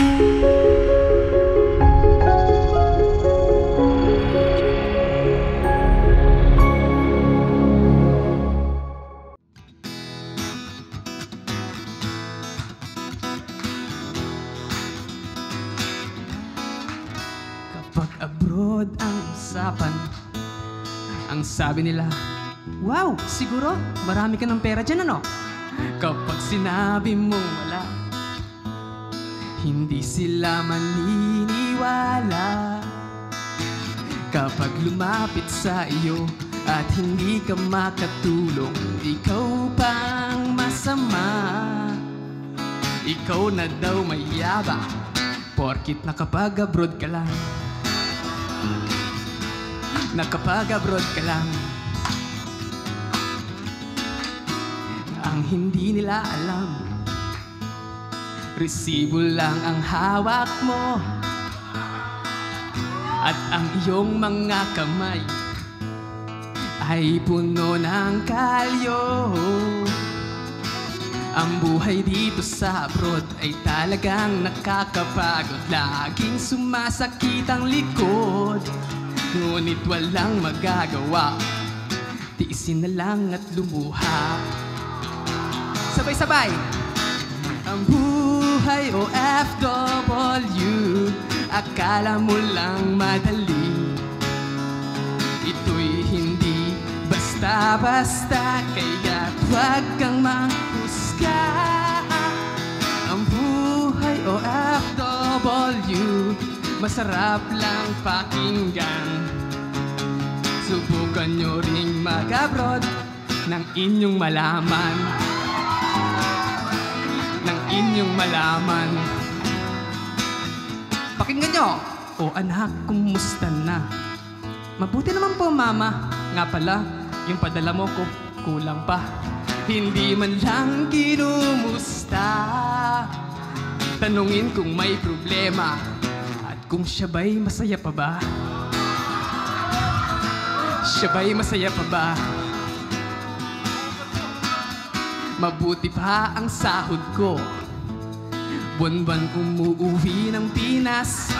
Kapag abroad ang usapan, ang sabi nila, wow, siguro marami ka ng pera dyan, ano? Kapag sinabi mong wala, hindi sila maniniwala. Kapag lumapit sa iyo at hindi ka makatulong, ikaw pang masama. Ikaw na daw mayabang, porkit nakapag-abroad ka lang. Nakapag-abroad ka lang. Ang hindi nila alam, resibo lang ang hawak mo, at ang iyong mga kamay ay puno ng kalyo. Ang buhay dito sa abroad ay talagang nakakapagod. Laging sumasakit ang likod, ngunit walang magagawa. Tiisin na lang at lumuha. Sabay-sabay! Ang buhay OFW, akala mo lang madali. Ito'y hindi basta-basta, kaya huwag kang manghusga. Ang buhay OFW, masarap lang pakinggan. Subukan nyo ring mag-abroad ng inyong malaman. Ng inyong malaman. Pakinggan nyo! O anak, kumusta na? Mabuti naman po, mama. Nga pala, yung padala mo ko, kulang pa. Hindi man lang kinumusta. Tanungin kung may problema at kung siya ba'y masaya pa ba? Siya ba'y masaya pa ba? Mabuti pa ang sahod ko, buwan-buwan umuuwi ng Pinas.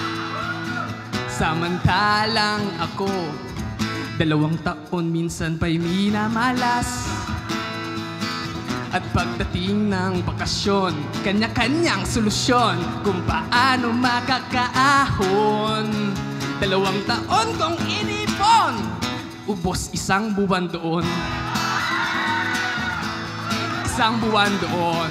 Samantalang ako, 2 taon minsan pa'y minamalas. At pagdating ng bakasyon, kanya-kanyang solusyon kung paano makakaahon. 2 taon kong inipon, ubos 1 buwan doon. 1 buwan doon.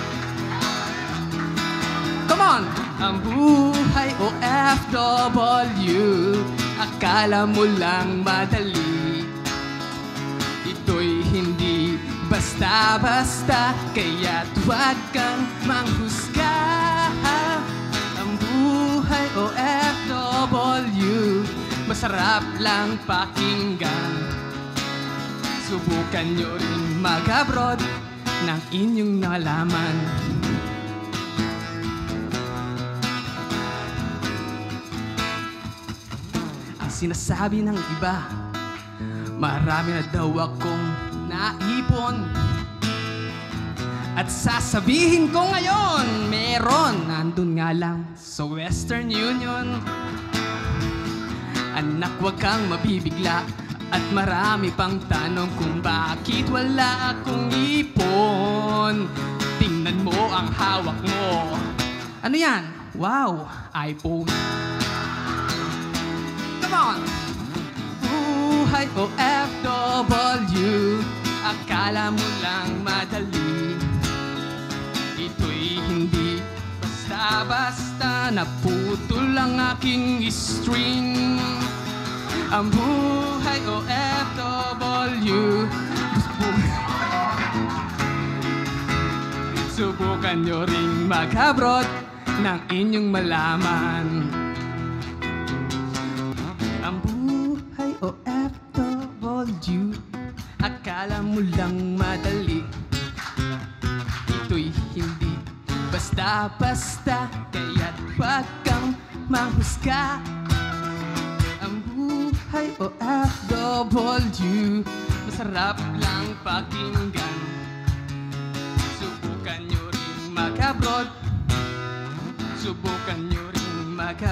Come on! Ang buhay OFW, akala mo lang madali. Ito'y hindi basta-basta, kaya't huwag kang manghusga. Ang buhay OFW, masarap lang pakinggan. Subukan nyo rin mag-abroad ng inyong nalaman. Ang sinasabi ng iba, marami na daw akong naipon. At sasabihin ko ngayon, meron, nandun nga lang sa Western Union. Anak, wag kang mabibigla, at marami pang tanong kung bakit wala akong ipon. Tingnan mo ang hawak mo. Ano yan? Wow, iPhone. Come on! Buhay OFW, akala mo lang madali. Ito'y hindi basta-basta, naputol ang aking string. Ang buhay OFW, subukan nyo ring mag-abroad ng inyong malaman. Ang buhay OFW, akala mo lang madali. Ito'y hindi basta-basta, kaya't huwag kang manghusga. Buhay OFW, masarap lang pakinggan. Subukan nyo rin mag-abroad. subukan nyo rin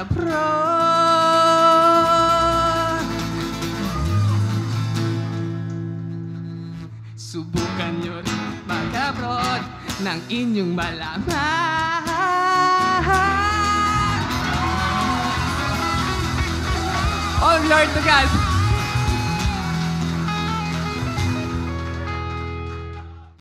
mag-abroad. Subukan nyo rin mag-abroad nang inyong malaman. Oh Lord to God!